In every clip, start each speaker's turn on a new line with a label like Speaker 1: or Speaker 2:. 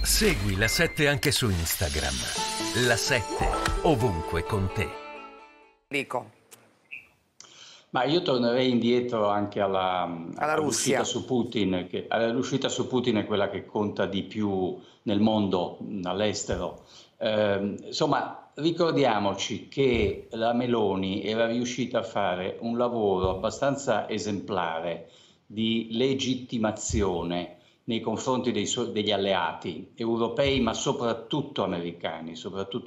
Speaker 1: Segui La 7 anche su Instagram. La 7 ovunque con te.
Speaker 2: Dico.
Speaker 3: Ma io tornerei indietro anche all'uscita su Putin, l'uscita su Putin è quella che conta di più nel mondo, all'estero. Insomma, ricordiamoci che la Meloni era riuscita a fare un lavoro abbastanza esemplare di legittimazione nei confronti degli alleati europei, ma soprattutto americani.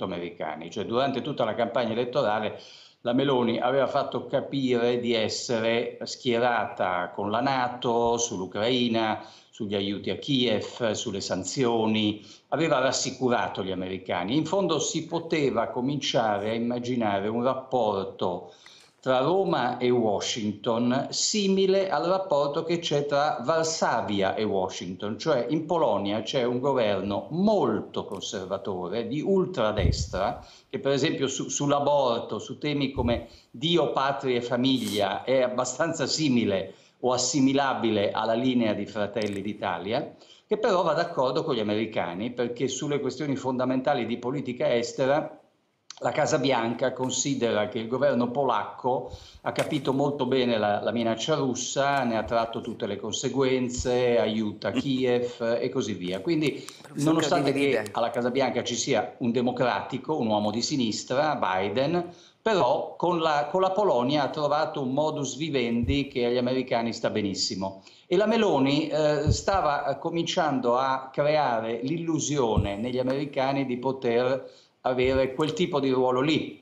Speaker 3: Cioè, durante tutta la campagna elettorale la Meloni aveva fatto capire di essere schierata con la NATO sull'Ucraina, sugli aiuti a Kiev, sulle sanzioni, aveva rassicurato gli americani. In fondo si poteva cominciare a immaginare un rapporto tra Roma e Washington simile al rapporto che c'è tra Varsavia e Washington, cioè in Polonia c'è un governo molto conservatore di ultradestra che per esempio sull'aborto, su temi come Dio, patria e famiglia è abbastanza simile o assimilabile alla linea di Fratelli d'Italia, che però va d'accordo con gli americani perché sulle questioni fondamentali di politica estera la Casa Bianca considera che il governo polacco ha capito molto bene la minaccia russa, ne ha tratto tutte le conseguenze, aiuta Kiev e così via. Quindi, nonostante che alla Casa Bianca ci sia un democratico, un uomo di sinistra, Biden, però con la Polonia ha trovato un modus vivendi che agli americani sta benissimo. E la Meloni stava cominciando a creare l'illusione negli americani di poter avere quel tipo di ruolo lì.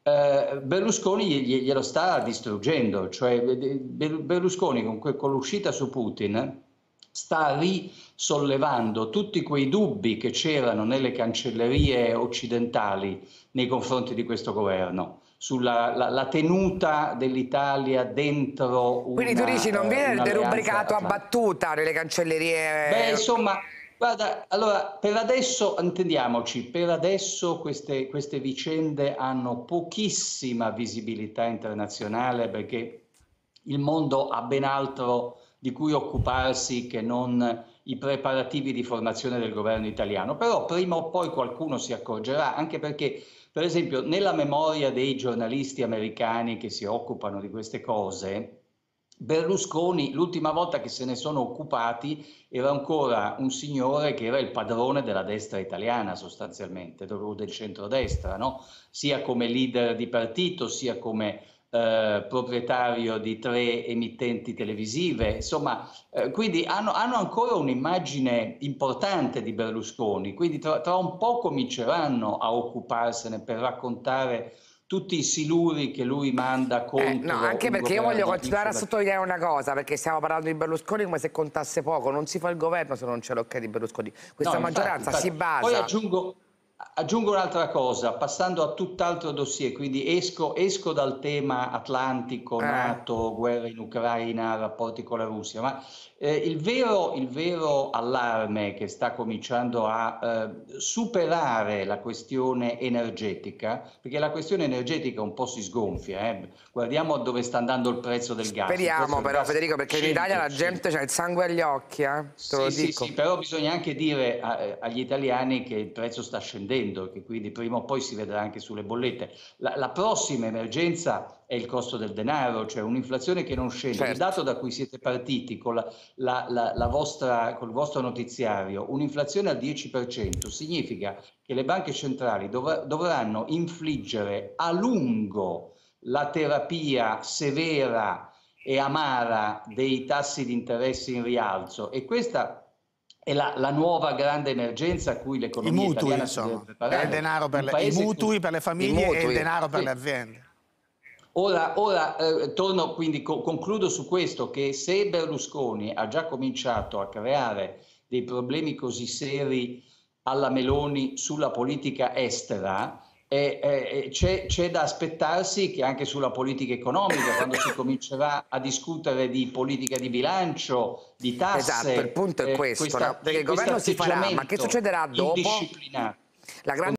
Speaker 3: Berlusconi glielo sta distruggendo, cioè Berlusconi con l'uscita su Putin sta risollevando tutti quei dubbi che c'erano nelle cancellerie occidentali nei confronti di questo governo, sulla tenuta dell'Italia dentro una.
Speaker 2: Quindi tu dici non viene derubricato a battuta nelle cancellerie?
Speaker 3: Beh, insomma, guarda, allora, per adesso, intendiamoci, per adesso queste vicende hanno pochissima visibilità internazionale perché il mondo ha ben altro di cui occuparsi che non i preparativi di formazione del governo italiano. Però prima o poi qualcuno si accorgerà, anche perché, per esempio, nella memoria dei giornalisti americani che si occupano di queste cose, Berlusconi, l'ultima volta che se ne sono occupati, era ancora un signore che era il padrone della destra italiana sostanzialmente, o del centrodestra, no? Sia come leader di partito, sia come proprietario di 3 emittenti televisive, insomma, quindi hanno ancora un'immagine importante di Berlusconi, quindi tra un po' cominceranno a occuparsene per raccontare tutti i siluri che lui manda contro.
Speaker 2: No, anche perché io voglio continuare a sottolineare una cosa, perché stiamo parlando di Berlusconi come se contasse poco. Non si fa il governo se non c'è l'ok di Berlusconi. Questa maggioranza si basa.
Speaker 3: Poi aggiungo un'altra cosa, passando a tutt'altro dossier, quindi esco dal tema atlantico, NATO, guerra in Ucraina, rapporti con la Russia, ma il vero allarme che sta cominciando a superare la questione energetica, perché la questione energetica un po' si sgonfia, guardiamo dove sta andando il prezzo del gas.
Speaker 2: Speriamo però, Federico, perché in Italia la gente ha il sangue agli occhi, te lo dico.
Speaker 3: Sì, però bisogna anche dire agli italiani che il prezzo sta scendendo, che quindi prima o poi si vedrà anche sulle bollette. La prossima emergenza è il costo del denaro, cioè un'inflazione che non scende. Certo. Il dato da cui siete partiti con col vostro notiziario, un'inflazione al 10%, significa che le banche centrali dovranno infliggere a lungo la terapia severa e amara dei tassi di interesse in rialzo, e questa è la nuova grande emergenza a cui l'economia italiana si deve preparare.
Speaker 4: Il denaro per i mutui per le famiglie e il denaro per le aziende.
Speaker 3: Ora torno, quindi concludo su questo, che se Berlusconi ha già cominciato a creare dei problemi così seri alla Meloni sulla politica estera, c'è da aspettarsi che anche sulla politica economica, quando si comincerà a discutere di politica di bilancio, di tasse.
Speaker 2: Esatto, il punto è questo, no? Perché il governo si farà, ma che succederà dopo?
Speaker 3: Indisciplinato.
Speaker 2: La grande